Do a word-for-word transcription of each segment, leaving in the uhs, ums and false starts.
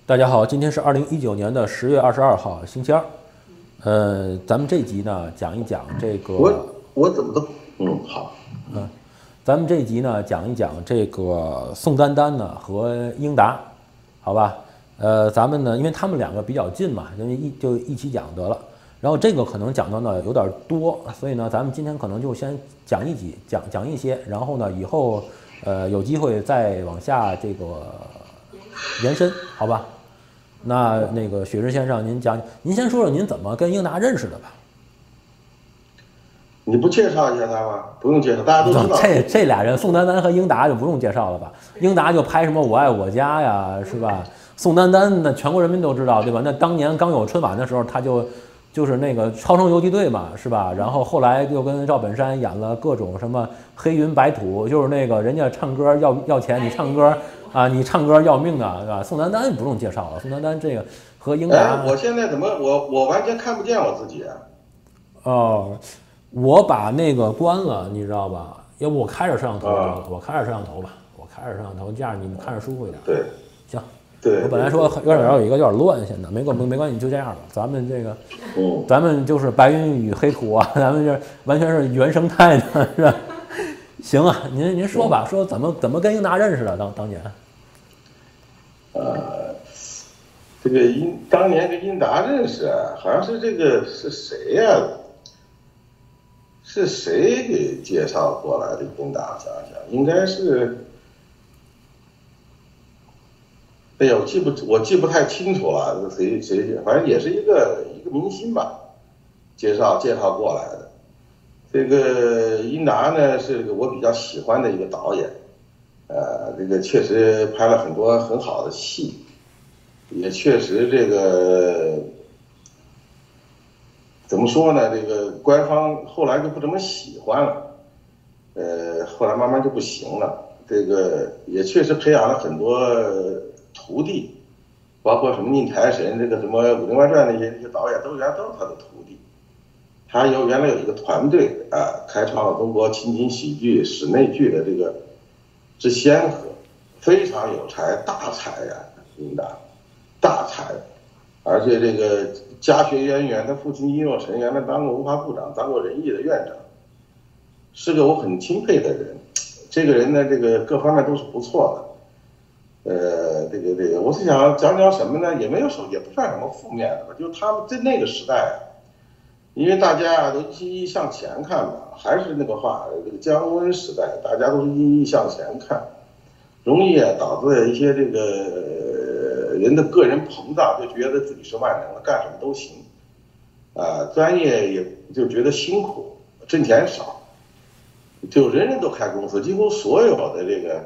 大家好，今天是二零一九年的十月二十二号，星期二。呃，咱们这集呢讲一讲这个， 我我怎么都嗯好， 嗯，咱们这集呢讲一讲这个宋丹丹呢和英达，好吧？呃，咱们呢，因为他们两个比较近嘛，就一就一起讲得了。然后这个可能讲的呢有点多，所以呢，咱们今天可能就先讲一集，讲讲一些，然后呢，以后呃有机会再往下这个延伸，好吧？那那个许志先生，您讲，您先说说您怎么跟英达认识的吧？ 你不介绍一下他吗？不用介绍，大家都知道。 这这俩人，宋丹丹和英达就不用介绍了吧？英达就拍什么《我爱我家》呀，是吧？宋丹丹那全国人民都知道，对吧？那当年刚有春晚的时候，他就就是那个超生游击队嘛，是吧？然后后来又跟赵本山演了各种什么黑云白土，就是那个人家唱歌要要钱，你唱歌啊，你唱歌要命的，是吧？宋丹丹不用介绍了，宋丹丹这个和英达， 哎，我现在怎么我我完全看不见我自己啊？ 哦，我把那个关了，你知道吧？要不我开着摄像头得了，我开着摄像头吧，我开着摄像头，这样你们看着舒服一点。 对， 行。 对， 我本来说有点有一个有点乱，现在没关没关系，就这样吧。咱们这个， 嗯， 咱们就是白云与黑土啊，咱们这完全是原生态的，是吧？行啊，您您说吧，说怎么怎么跟英达认识的？当当年， 呃，这个英当年跟英达认识啊，好像是这个是谁呀、啊？是谁给介绍过来的？英达想想，应该是。哎呀，我记不我记不太清楚了，谁谁反正也是一个一个明星吧，介绍介绍过来的。这个英达呢是我比较喜欢的一个导演，呃，这个确实拍了很多很好的戏，也确实这个怎么说呢？这个官方后来就不怎么喜欢了，呃，后来慢慢就不行了。这个也确实培养了很多徒弟，包括什么宁财神，这个什么《武林外传》那些那些导演都原来都是他的徒弟。他有原来有一个团队啊，开创了中国情景喜剧、室内剧的这个之先河，非常有才，大才呀、啊，英达，大才，而且这个家学渊源，他父亲殷若尘原来当过文化部长，当过人艺的院长，是个我很钦佩的人。这个人呢，这个各方面都是不错的。呃，这个这个，我是想讲讲什么呢？也没有什么，也不算什么负面的吧。就他们在那个时代啊，因为大家啊都一一向前看嘛，还是那个话，这个降温时代，大家都是一一向前看，容易啊导致一些这个、呃、人的个人膨胀，就觉得自己是万能的，干什么都行，啊，专业也就觉得辛苦，挣钱少，就人人都开公司，几乎所有的这个。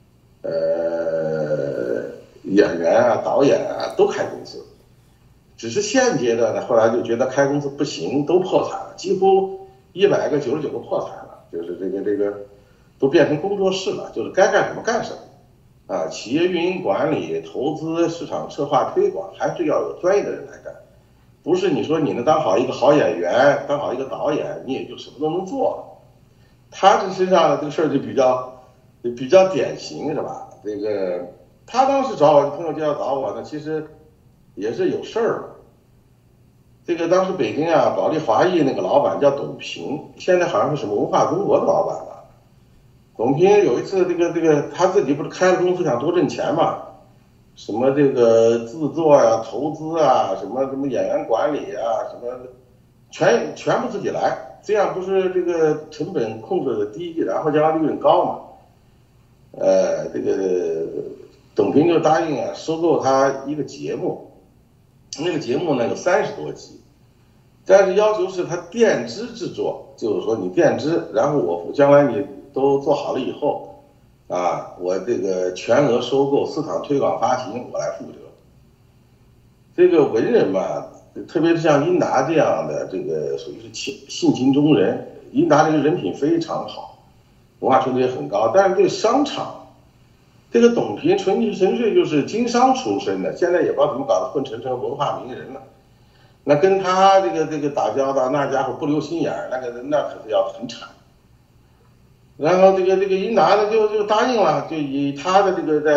呃，演员啊、导演啊都开公司，只是现阶段呢，后来就觉得开公司不行，都破产了，几乎一百个九十九个破产了，就是这个这个都变成工作室了，就是该干什么干什么，啊，企业运营管理、投资、市场策划、推广，还是要有专业的人来干，不是你说你能当好一个好演员，当好一个导演，你也就什么都能做。他这身上的这个事儿就比较。比较典型是吧？这个他当时找我，朋友介绍找我呢，其实也是有事儿了。这个当时北京啊，保利华谊那个老板叫董平，现在好像是什么文化中国的老板吧。董平有一次，这个这个他自己不是开了公司想多挣钱嘛，什么这个制作呀、啊、投资啊、什么什么演员管理啊、什么全全部自己来，这样不是这个成本控制的低，然后加上利润高嘛。呃，这个董平就答应啊，收购他一个节目，那个节目呢有三十多集，但是要求是他垫资制作，就是说你垫资，然后我将来你都做好了以后，啊，我这个全额收购、市场推广、发行我来负责。这个文人嘛，特别是像英达这样的，这个属于是性性情中人，英达这个人品非常好。文化程度也很高，但是对商场，这个董平纯纯粹就是经商出身的，现在也不知道怎么搞的，混成成文化名人了。那跟他这个这个打交道，那家伙不留心眼儿，那个那可是要很惨。然后这个这个英达呢就就答应了，就以他的这个在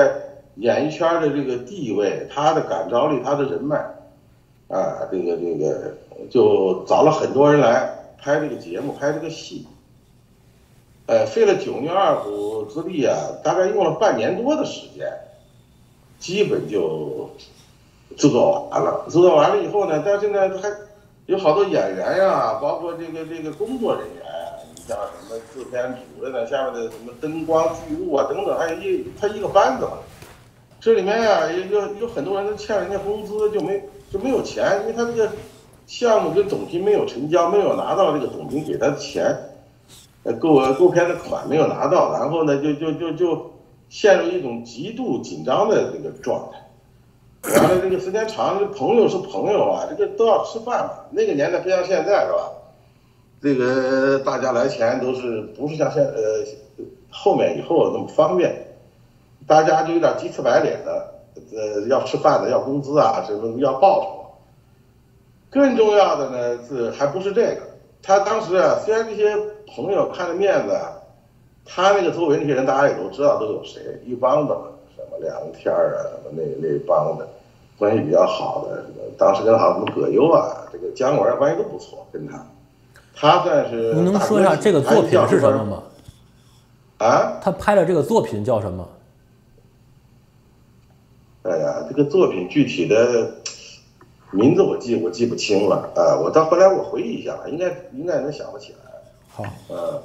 演艺圈的这个地位，他的感召力，他的人脉，啊，这个这个就找了很多人来拍这个节目，拍这个戏。呃，费了九牛二虎之力啊，大概用了半年多的时间，基本就制作完了。制作完了以后呢，但是呢，还有好多演员呀，包括这个这个工作人员啊，你像什么制片组的呢，下面的什么灯光剧务啊等等，还有一他一个班子嘛。这里面呀，有有有很多人都欠人家工资，就没就没有钱，因为他这个项目跟总评没有成交，没有拿到这个总评给他的钱。呃，购购片的款没有拿到，然后呢，就就就就陷入一种极度紧张的这个状态。完了，这个时间长，这朋友是朋友啊，这个都要吃饭嘛。那个年代不像现在是吧？这个大家来钱都是不是像现呃后面以后那么方便，大家就有点鸡翅白脸的，呃，要吃饭的，要工资啊，什么要报酬。更重要的呢是还不是这个。他当时啊，虽然这些朋友看着面子啊，他那个周围那些人大家也都知道都有谁，一帮的嘛，什么梁天啊，什么那那帮的，关系比较好的，当时跟好什么葛优啊，这个姜文关系都不错，跟他，他算是。 您能说一下这个作品是什么吗？ 啊？ 他拍的这个作品叫什么？ 哎呀，这个作品具体的。名字我记我记不清了啊，我到后来我回忆一下，应该应该能想得起来。 好， 呃，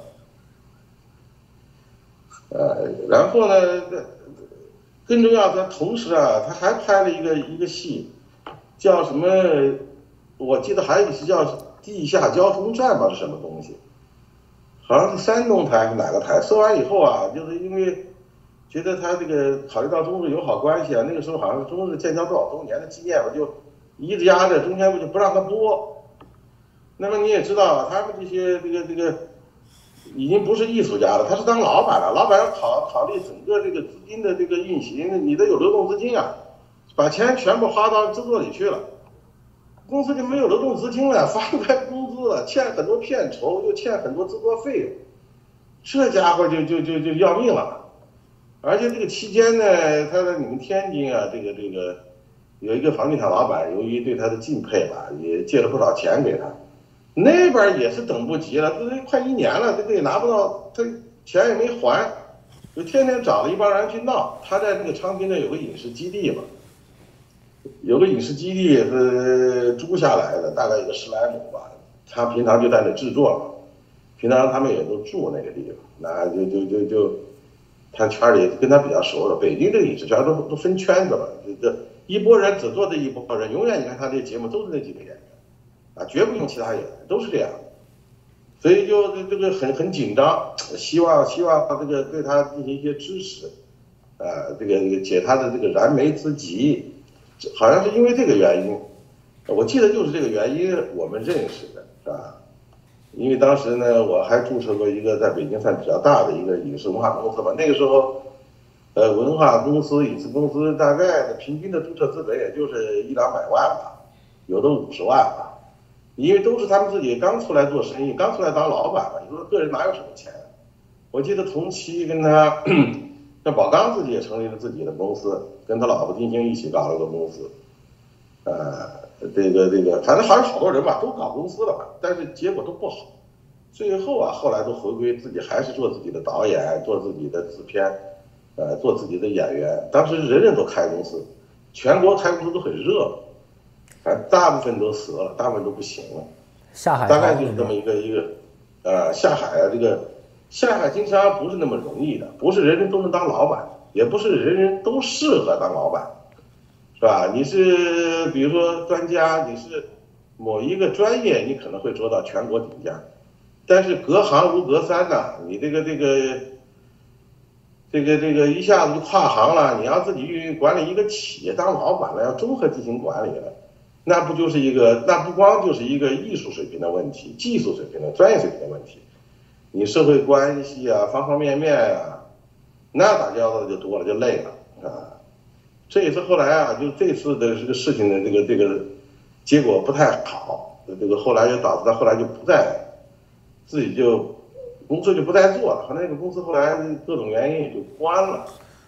呃，然后呢，更重要的，同时啊，他还拍了一个一个戏，叫什么？我记得还有一是叫《地下交通站》吧，是什么东西？好像是山东台还是哪个台？说完以后啊，就是因为觉得他这个考虑到中日友好关系啊，那个时候好像是中日建交多少周年的纪念，我就。一直压着，中间不就不让他播。那么你也知道，他们这些这个这个已经不是艺术家了，他是当老板了。老板要考考虑整个这个资金的这个运行，你得有流动资金啊，把钱全部花到制作里去了，公司就没有流动资金了，发不开工资了，欠很多片酬，又欠很多制作费用，这家伙就就就就要命了。而且这个期间呢，他在你们天津啊，这个这个。有一个房地产老板，由于对他的敬佩吧，也借了不少钱给他，那边也是等不及了，这都快一年了，这个也拿不到，他钱也没还，就天天找了一帮人去闹。他在那个昌平那有个影视基地嘛，有个影视基地是租下来的，大概有个十来亩吧。他平常就在那制作嘛，平常他们也都住那个地方，那就就就就，他圈里跟他比较熟的，北京这个影视圈都都分圈子嘛，这这。一拨人只做这一拨人，永远你看他这节目都是那几个演员，啊，绝不用其他演员，都是这样的，所以就这个很很紧张，希望希望这个对他进行一些支持，啊，这个解他的这个燃眉之急，好像是因为这个原因，我记得就是这个原因我们认识的，是吧？因为当时呢，我还注册过一个在北京算比较大的一个影视文化公司吧，那个时候。呃，文化公司、影视公司大概平均的注册资本也就是一两百万吧，有的五十万吧，因为都是他们自己刚出来做生意，刚出来当老板嘛。你说个人哪有什么钱？我记得同期跟他，像宝钢自己也成立了自己的公司，跟他老婆丁晶一起搞了个公司，呃，这个这个，反正好像好多人吧，都搞公司了吧，但是结果都不好。最后啊，后来都回归自己，还是做自己的导演，做自己的制片。呃，做自己的演员，当时人人都开公司，全国开公司都很热，反正大部分都死了，大部分都不行了。 下海大概就是这么一个一个，呃，下海啊，这个下海经商不是那么容易的，不是人人都能当老板，也不是人人都适合当老板，是吧？你是比如说专家，你是某一个专业，你可能会做到全国顶尖，但是隔行如隔山呐、啊，你这个这个。这个这个一下子就跨行了，你要自己运管理一个企业当老板了，要综合进行管理了，那不就是一个，那不光就是一个艺术水平的问题，技术水平的专业水平的问题，你社会关系啊，方方面面啊，那打交道就多了，就累了啊。这也是后来啊，就这次的这个事情的这个这个结果不太好，这个后来就导致他后来就不再自己就。公司就不再做了，那个公司后来各种原因也就关了。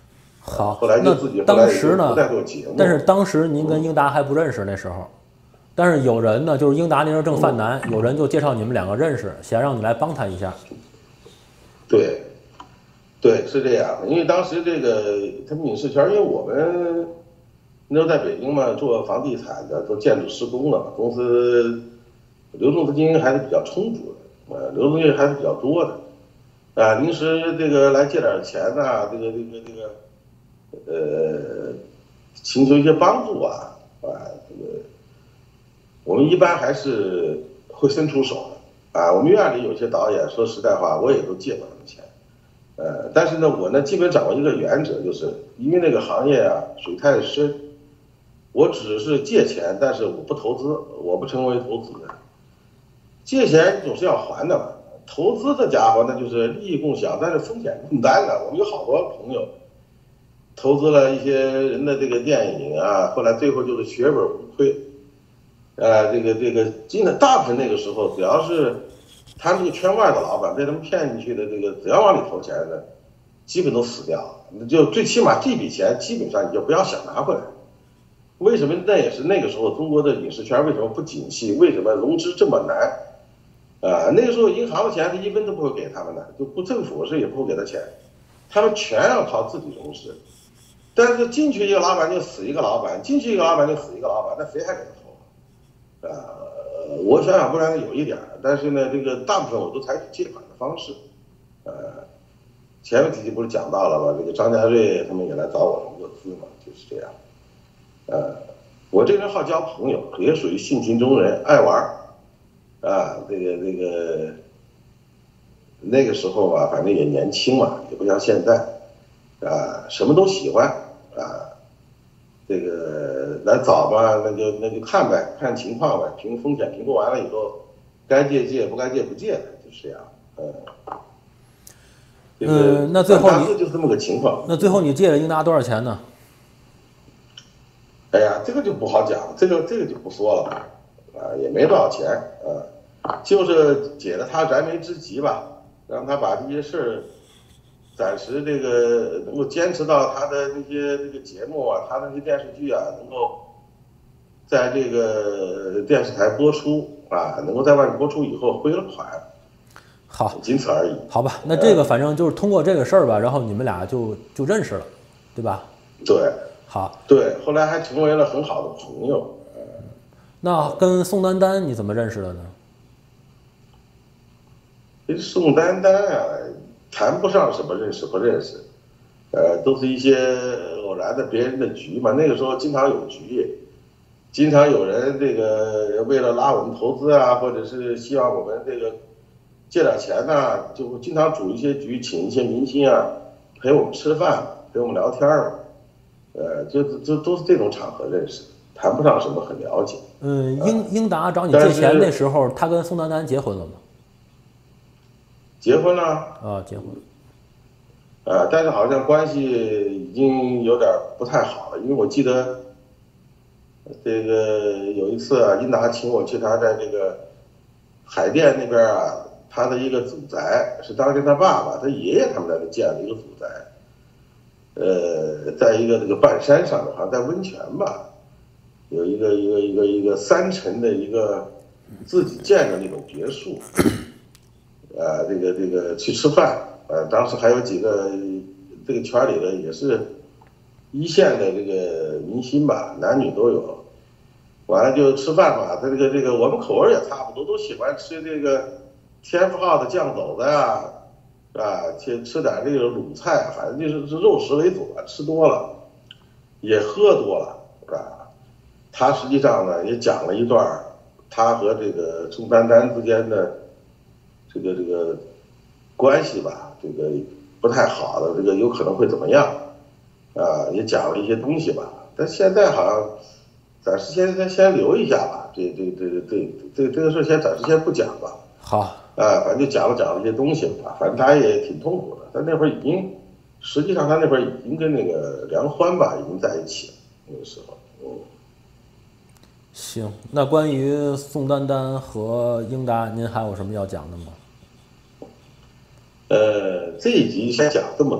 好， 后来就自己后来也就不再做节目。 但是当时您跟英达还不认识那时候，但是有人呢，就是英达那时候正犯难，有人就介绍你们两个认识，想让你来帮他一下。 对，对，是这样的，因为当时这个他们影视圈，因为我们那时候在北京嘛，做房地产的，做建筑施工的，公司流动资金还是比较充足的，呃，流动性还是比较多的。啊，临时这个来借点钱呐、啊，这个这个这个，呃，请求一些帮助啊，啊，这个我们一般还是会伸出手的啊。我们院里有些导演，说实在话，我也都借过他们钱，呃，但是呢，我呢基本掌握一个原则，就是因为那个行业啊水太深，我只是借钱，但是我不投资，我不成为投资人。借钱总是要还的嘛。投资这家伙那就是利益共享，但是风险共担的。我们有好多朋友投资了一些人的这个电影啊，后来最后就是血本无亏。呃，这个这个，真的大部分那个时候，只要是他们这个圈外的老板被他们骗进去的，这个只要往里投钱的，基本都死掉。那就最起码这笔钱基本上你就不要想拿回来。为什么？那也是那个时候中国的影视圈为什么不景气？为什么融资这么难？啊，那个时候银行的钱是一分都不会给他们的，就不政府是也不会给他钱，他们全要靠自己融资。但是进去一个老板就死一个老板，进去一个老板就死一个老板，那谁还给他投？啊，我想想不然有一点，但是呢，这个大部分我都采取借款的方式。呃，前面几集不是讲到了吗？这个张家瑞他们也来找我融过资嘛，就是这样。呃，我这人好交朋友，也属于性情中人，爱玩。啊，这个这个，那个时候吧，反正也年轻嘛，也不像现在，啊，什么都喜欢啊，这个来找吧，那就那就看呗，看情况呗，评风险评估完了以后，该借借，不该借不借，就是这样，嗯。 嗯，那最后你就是这么个情况。 那最后你借了英达多少钱呢？ 哎呀，这个就不好讲，这个这个就不说了吧。啊，也没多少钱，啊，就是解了他燃眉之急吧，让他把这些事儿暂时这个能够坚持到他的那些这个节目啊，他的那些电视剧啊，能够在这个电视台播出啊，能够在外面播出以后回了款， 好， 仅此而已。 好吧，那这个反正就是通过这个事儿吧，然后你们俩就就认识了，对吧？ 对， 好， 对，后来还成为了很好的朋友。 那跟宋丹丹你怎么认识的呢？ 这宋丹丹啊，谈不上什么认识不认识，呃，都是一些偶然的别人的局嘛。那个时候经常有局，经常有人这个为了拉我们投资啊，或者是希望我们这个借点钱呐、啊，就会经常组一些局，请一些明星啊陪我们吃饭，陪我们聊天儿，呃，就就都是这种场合认识，谈不上什么很了解。 嗯，英英达找你借钱那时候，他跟宋丹丹结婚了吗？ 结婚了。 啊，结婚。 呃，但是好像关系已经有点不太好了，因为我记得这个有一次啊，英达请我去他在这个海淀那边啊，他的一个祖宅是当时他爸爸、他爷爷他们在那建了一个祖宅，呃，在一个这个半山上的，好像在温泉吧。有一个一个一个一个三层的一个自己建的那种别墅，呃，这个这个去吃饭，呃，当时还有几个这个圈里的也是一线的这个明星吧，男女都有。完了就吃饭嘛，他这个这个我们口味也差不多，都喜欢吃这个天福号的酱肘子呀，啊，去吃点这个鲁菜，反正就是肉食为主啊，吃多了，也喝多了，是吧？他实际上呢也讲了一段他和这个宋丹丹之间的这个这个关系吧，这个不太好的，这个有可能会怎么样啊？也讲了一些东西吧。但现在好像暂时先先先留一下吧，这这这这这这这个事先暂时先不讲吧。 好， 啊，反正就讲了讲了一些东西吧，反正他也挺痛苦的。他那会儿已经，实际上他那会儿已经跟那个梁欢吧已经在一起了，那个时候，嗯。 行，那关于宋丹丹和英达，您还有什么要讲的吗？ 呃，这一集先讲这么多吧。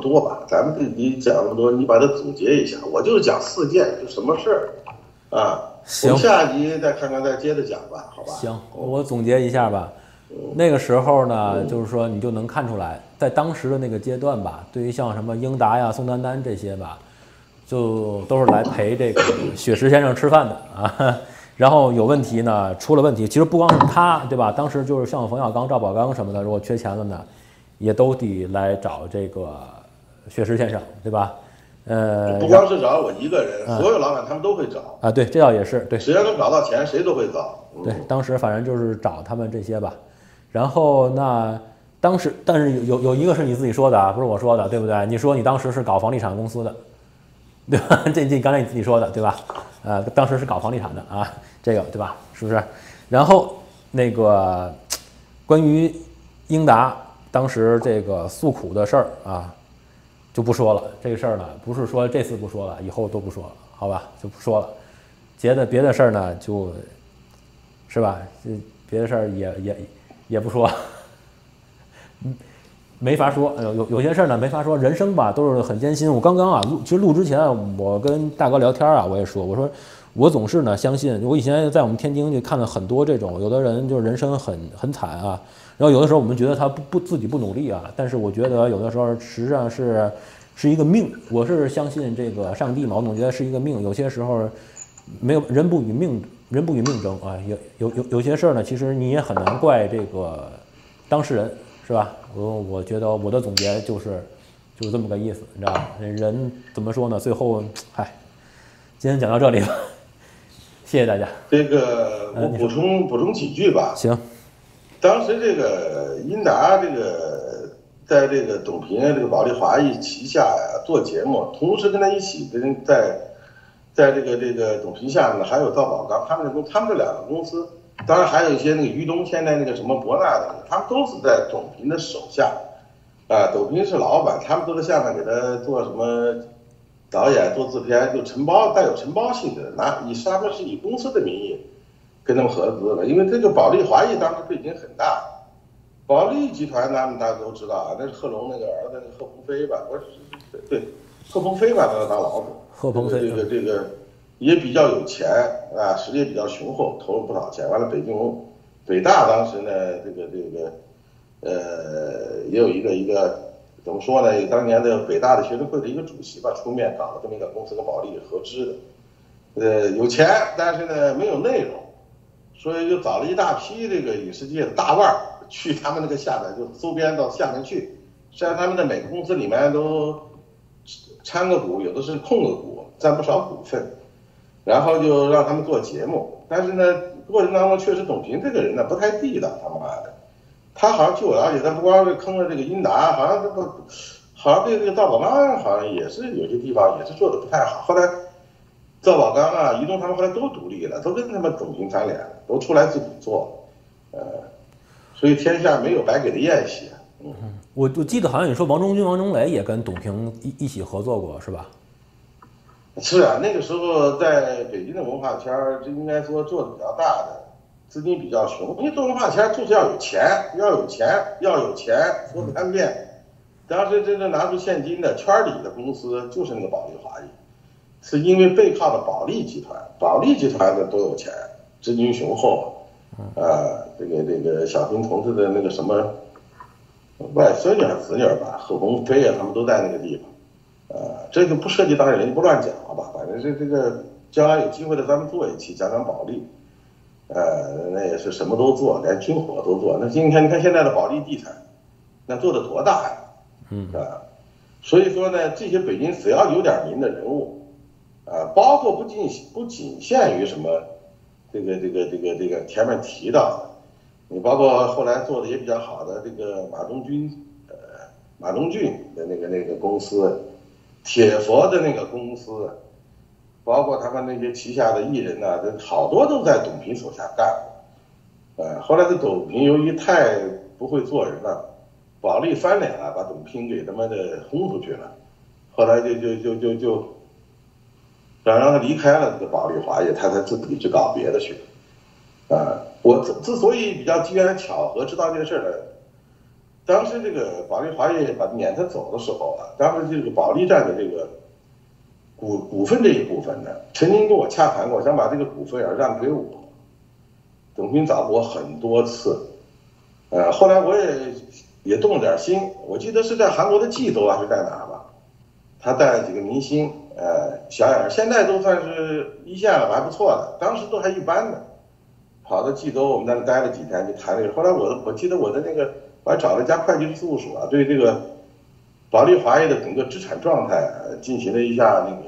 咱们这你讲那么多，你把它总结一下，我就讲四件，就什么事儿啊？ 行， 我们下集再看看，再接着讲吧，好吧？ 行，我总结一下吧。那个时候呢，就是说你就能看出来，在当时的那个阶段吧，对于像什么英达呀、宋丹丹这些吧，就都是来陪这个雪石先生吃饭的啊。然后有问题呢，出了问题，其实不光是他，对吧？当时就是像冯小刚、赵宝刚什么的，如果缺钱了呢，也都得来找这个雪石先生，对吧？呃， 不光是找我一个人，所有老板他们都会找啊。对，这倒也是对。 谁要能找到钱，谁都会找。 对，当时反正就是找他们这些吧。然后那当时，但是有有一个是你自己说的啊，不是我说的，对不对？你说你当时是搞房地产公司的，对吧？这这刚才你自己说的，对吧？呃，当时是搞房地产的啊，这个对吧？是不是？然后那个关于英达当时这个诉苦的事儿啊，就不说了。这个事儿呢，不是说这次不说了，以后都不说了，好吧？就不说了。别的别的事儿呢，就是吧？这别的事儿也也。也不说，没法说。有有有些事儿呢没法说，人生吧都是很艰辛。我刚刚啊录，其实录之前我跟大哥聊天啊，我也说，我说我总是呢相信，我以前在我们天津就看了很多这种，有的人就是人生很很惨啊，然后有的时候我们觉得他不不自己不努力啊，但是我觉得有的时候实际上是是一个命。我是相信这个上帝嘛，我总觉得是一个命。有些时候没有人不与命。人不与命争啊，有有有有些事儿呢，其实你也很难怪这个当事人，是吧？我我觉得我的总结就是就是这么个意思，你知道吧？人怎么说呢？最后，嗨，今天讲到这里吧，谢谢大家。 这个我补充、呃、补充几句吧。 行。 当时这个英达这个在这个董平这个保利华谊旗下呀做节目，同时跟他一起跟在。在这个这个董平下面呢，还有赵宝刚，他们这公他们这两个公司，当然还有一些那个于东，现在那个什么博纳的，他们都是在董平的手下，啊，董平是老板，他们都在下面给他做什么导演、做制片，就承包带有承包性质，拿以他们是以公司的名义跟他们合资的，因为这个保利华谊当时背景很大，保利集团他们大家都知道啊，那是贺龙那个儿子贺鹏飞吧，不是对贺鹏飞吧，他当老总。 贺鹏飞这个这个也比较有钱啊，实力也比较雄厚，投了不少钱。完了，北京北大当时呢，这个这个呃，也有一个一个怎么说呢？当年的北大的学生会的一个主席吧，出面搞了这么一个公司跟保利合资的，呃，有钱，但是呢没有内容，所以就找了一大批这个影视界的大腕儿去他们那个下面，就周边到下面去，实际上他们的每个公司里面都掺个股，有的是控个股，占不少股份，然后就让他们做节目。但是呢，过程当中确实董平这个人呢不太地道，他妈的，他好像据我了解，他不光是坑了这个英达，好像这个好像对这个赵宝刚好像也是有些地方也是做的不太好。后来赵宝刚啊、于东他们后来都独立了，都跟他们董平翻脸了，都出来自己做，呃，所以天下没有白给的宴席。嗯， 我我记得好像你说王中军、王中磊也跟董平一一起合作过，是吧？ 是啊，那个时候在北京的文化圈儿，这应该说做的比较大的，资金比较雄。因为做文化圈就是要有钱，要有钱，要有钱，说了三遍。当时真正拿出现金的圈里的公司就是那个保利华谊，是因为背靠的保利集团，保利集团的多有钱，资金雄厚。啊，这个这个小平同志的那个什么外孙女还是子女吧，贺鹏飞啊，他们都在那个地方。呃，这个不涉及当然人不乱讲了吧，反正是这个将来有机会的咱们做一期讲讲保利，呃，那也是什么都做，连军火都做。那今天你看现在的保利地产，那做的多大呀？嗯啊，所以说呢，这些北京只要有点名的人物，啊，包括不仅不仅限于什么这个这个这个这个前面提到的，你包括后来做的也比较好的这个马东军，呃，马东俊的那个那个公司。铁佛的那个公司，包括他们那些旗下的艺人呢、啊，这好多都在董平手下干。呃，后来这董平由于太不会做人了，保利翻脸了，把董平给他妈的轰出去了。后来就就就就就让让他离开了这个保利华谊，他才自己去搞别的去。啊、呃，我之之所以比较机缘巧合知道这个事儿呢， 当时这个保利华业把撵他走的时候啊，当时这个保利站的这个股股份这一部分呢，曾经跟我洽谈过，想把这个股份啊让给我。董平找过我很多次，呃，后来我也也动了点心，我记得是在韩国的济州还是在哪吧，他带了几个明星，呃，小演现在都算是一线了，还不错的，当时都还一般的。跑到济州，我们在那待了几天，就谈这个。后来我我记得我的那个，我还找了一家会计师事务所啊，对这个保利华业的整个资产状态啊进行了一下那个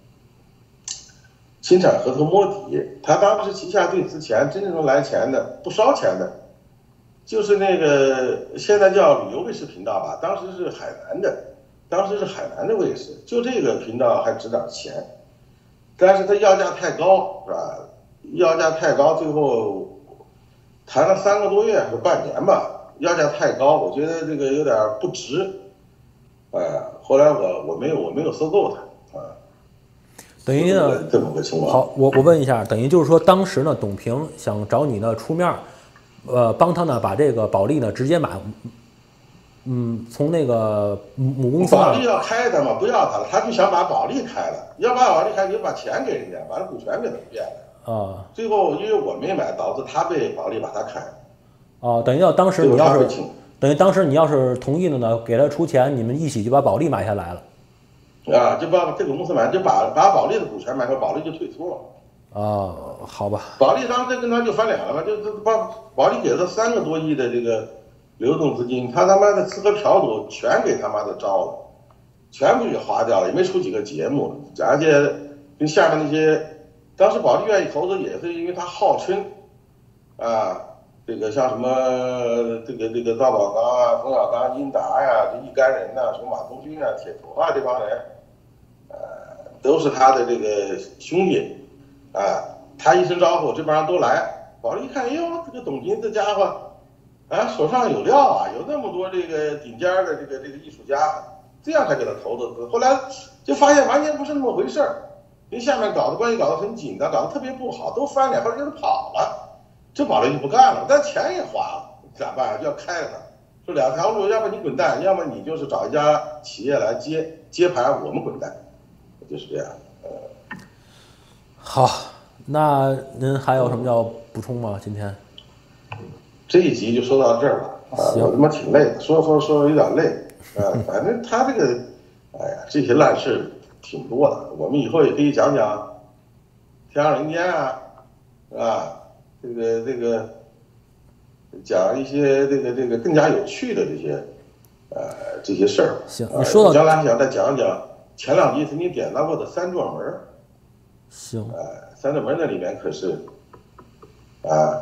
清产河头摸底。他当时旗下最值钱、真正能来钱的、不烧钱的，就是那个现在叫旅游卫视频道吧，当时是海南的，当时是海南的卫视，就这个频道还值点钱，但是他要价太高，是吧？要价太高，最后谈了三个多月还是半年吧，要价太高，我觉得这个有点不值，哎、呃，后来我我没有我没有收购它啊。 等于呢， 这么个情况。 好，我我问一下，等于就是说，当时呢，董平想找你呢出面，呃，帮他呢把这个保利呢直接买，嗯，从那个母公司保利要开他嘛，不要他了，他就想把保利开了，要把保利开，你就把钱给人家，把股权给他变了。啊，最后因为我没买，导致他被保利把他开。 哦，等于要当时你要是等于当时你要是同意了呢，给他出钱，你们一起就把保利买下来了。 啊，就把这个公司买，就把把保利的股权买回，保利就退出了。 啊，好吧。 保利当时跟他就翻脸了嘛，就就把保利给了三个多亿的这个流动资金，他他妈的吃喝嫖赌全给他妈的招了，全部给花掉了，也没出几个节目，而且跟下面那些。当时保利愿意投资，也是因为他号称，啊，这个像什么这个这个赵宝刚啊、冯小刚、英达呀、这一干人呐、啊，什么马东军啊、铁头啊这帮人，呃，都是他的这个兄弟，啊，他一声招呼，这帮人都来。保利一看，哎呦，这个董平这家伙，啊，手上有料啊，有那么多这个顶尖的这个这个艺术家，这样才给他投的。后来就发现完全不是那么回事儿。跟下面搞的关系搞得很紧的，搞得特别不好，都翻脸，后来就是跑了，这保利就不干了，但钱也花了，咋办？要开了他，说两条路，要么你滚蛋，要么你就是找一家企业来接接盘，我们滚蛋，就是这样。呃， 好，那您还有什么要补充吗？今天这一集就说到这儿了啊，我他妈挺累的，说说说有点累啊，反正他这个，哎呀，这些烂事挺多的，我们以后也可以讲讲天上人间啊，啊，这个这个讲一些这个这个更加有趣的这些呃这些事儿。 行，你说到将来想再讲讲前两集曾经点到过的三座门。 行， 呃，三座门那里面可是啊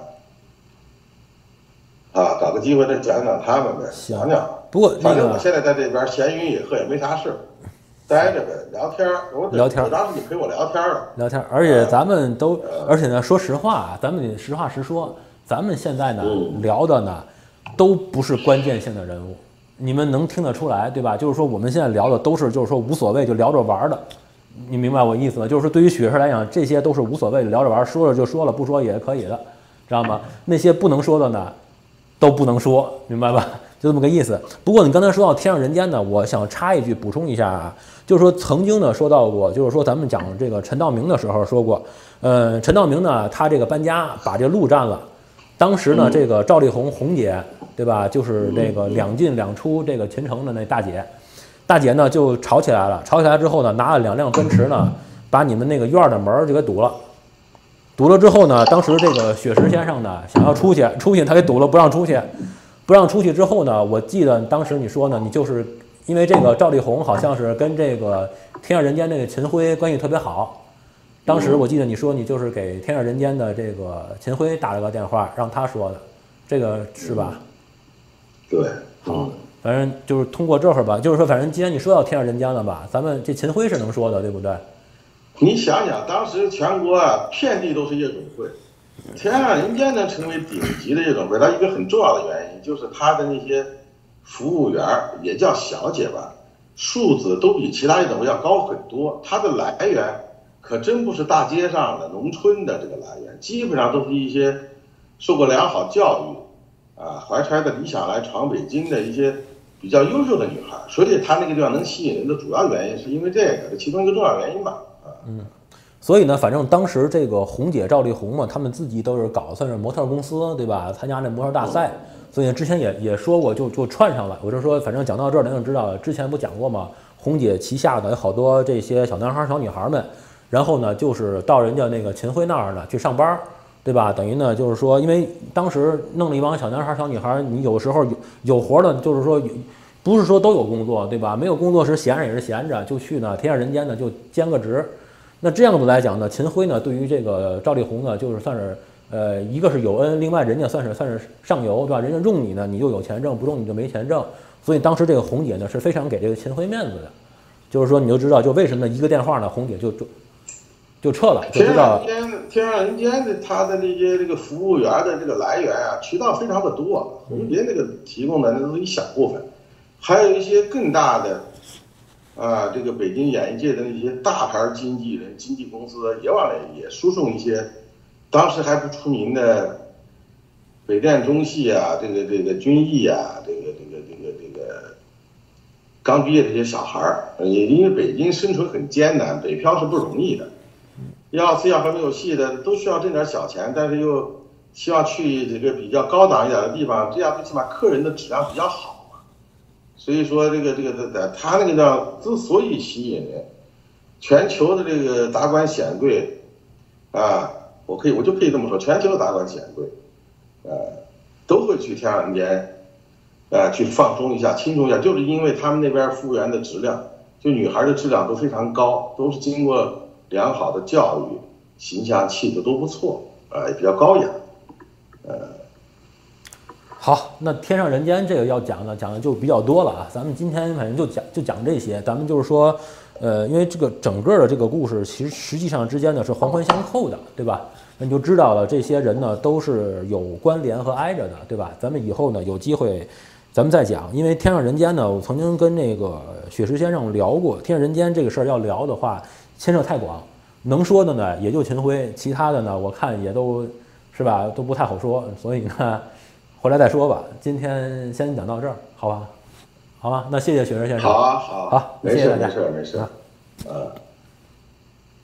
啊，找个机会再讲讲他们呗，讲讲。 不过、那个、 反正我现在在这边闲云野鹤也没啥事。待着呗，聊天儿，我聊天儿， 当时你陪我聊天了， 聊天儿，而且咱们都，呃、而且呢，说实话，咱们得实话实说，咱们现在呢、嗯、聊的呢，都不是关键性的人物，你们能听得出来，对吧？就是说我们现在聊的都是，就是说无所谓，就聊着玩的，你明白我意思吗？就是说对于许师来讲，这些都是无所谓，聊着玩，说了就说了，不说也可以的，知道吗？那些不能说的呢，都不能说，明白吧？就这么个意思。不过你刚才说到天上人间呢，我想插一句补充一下啊，就是说曾经呢说到过，就是说咱们讲这个陈道明的时候说过，呃，陈道明呢他这个搬家把这路占了，当时呢这个赵丽红红姐对吧，就是这个两进两出这个秦城的那大姐，大姐呢就吵起来了，吵起来之后呢拿了两辆奔驰呢把你们那个院的门就给堵了。堵了之后呢，当时这个雪石先生呢想要出去，出去他给堵了，不让出去。不让出去之后呢，我记得当时你说呢，你就是因为这个赵丽红好像是跟这个天上人间那个秦晖关系特别好，当时我记得你说你就是给天上人间的这个秦晖打了个电话，让他说的，这个是吧？ 对， 好，反正就是通过这会儿吧，就是说反正既然你说到天上人间了吧，咱们这秦晖是能说的，对不对？ 你想想，当时全国啊，遍地都是夜总会。天上人间能成为顶级的夜总会，它一个很重要的原因就是它的那些服务员也叫小姐吧，素质都比其他夜总会要高很多。它的来源可真不是大街上的农村的这个来源，基本上都是一些受过良好教育啊，怀揣着理想来闯北京的一些比较优秀的女孩，所以她那个地方能吸引人的主要原因是因为这个，这其中一个重要原因吧。啊， 嗯，所以呢，反正当时这个红姐赵丽红嘛，他们自己都是搞算是模特公司，对吧？参加那模特大赛，所以之前也也说过，就就串上了。我就说，反正讲到这儿，咱就知道之前不讲过吗？红姐旗下的有好多这些小男孩、小女孩们，然后呢，就是到人家那个秦晖那儿呢去上班。对吧？等于呢，就是说，因为当时弄了一帮小男孩、小女孩，你有时候有有活的，就是说，不是说都有工作，对吧？没有工作时闲着也是闲着，就去呢，天上人间呢就兼个职。那这样子来讲呢，秦晖呢对于这个赵丽红呢，就是算是呃，一个是有恩，另外人家算是算是上游，对吧？人家用你呢，你就有钱挣；不用你就没钱挣。所以当时这个红姐呢是非常给这个秦晖面子的，就是说你就知道，就为什么一个电话呢，红姐就就。就撤了，就知道天上人间，天上人间的他的那些这个服务员的这个来源啊，渠道非常的多。红姐那个提供的那都是一小部分，还有一些更大的啊，这个北京演艺界的那些大牌经纪人、经纪公司也往来也输送一些当时还不出名的北电中戏啊，这个这个军艺啊，这个这个这个这个刚毕业的这些小孩儿，也因为北京生存很艰难，北漂是不容易的。要是要和没有戏的都需要挣点小钱，但是又希望去这个比较高档一点的地方，这样最起码客人的质量比较好嘛。所以说这个这个在他那个地方之所以吸引人，全球的这个达官显贵啊，我可以我就可以这么说，全球的达官显贵，呃，都会去天上人间，呃，去放松一下、轻松一下，就是因为他们那边服务员的质量，就女孩的质量都非常高，都是经过良好的教育，形象气质都不错，啊、呃，也比较高雅，呃。 好，那天上人间这个要讲的讲的就比较多了啊，咱们今天反正就讲就讲这些，咱们就是说，呃，因为这个整个的这个故事其实实际上之间呢是环环相扣的，对吧？那你就知道了，这些人呢都是有关联和挨着的，对吧？咱们以后呢有机会咱们再讲，因为天上人间呢，我曾经跟那个雪石先生聊过，天上人间这个事儿要聊的话，牵涉太广，能说的呢也就秦晖，其他的呢我看也都是吧，都不太好说，所以呢后来再说吧。今天先讲到这儿，好吧？好吧，那谢谢雪石先生。 好啊，好， 好， 没事谢谢大家。 没事没事，啊。